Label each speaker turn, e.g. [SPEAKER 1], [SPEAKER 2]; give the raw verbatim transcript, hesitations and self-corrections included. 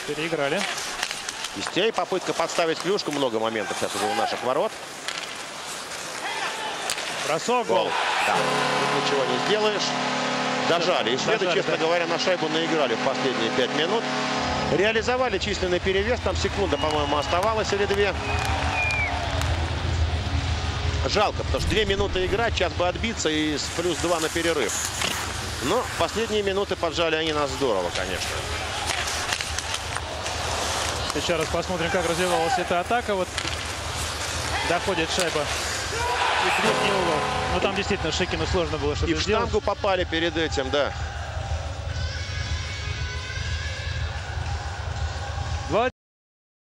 [SPEAKER 1] Переиграли.
[SPEAKER 2] Кистей. Попытка подставить клюшку. Много моментов сейчас уже у наших ворот.
[SPEAKER 1] Бросок, гол.
[SPEAKER 2] Да. Тут ничего не сделаешь. Дожали. И шведы,
[SPEAKER 1] Дожали,
[SPEAKER 2] честно
[SPEAKER 1] да.
[SPEAKER 2] говоря, на шайбу наиграли в последние пять минут. Реализовали численный перевес. Там секунда, по-моему, оставалась или две. Жалко, потому что две минуты играть, сейчас бы отбиться и с плюс два на перерыв. Но последние минуты поджали они нас здорово, конечно.
[SPEAKER 1] Еще раз посмотрим, как развивалась эта атака. Вот доходит шайба и в верхний угол. Но там действительно Шикину сложно было что-то
[SPEAKER 2] И в
[SPEAKER 1] сделать.
[SPEAKER 2] штангу попали перед этим, да.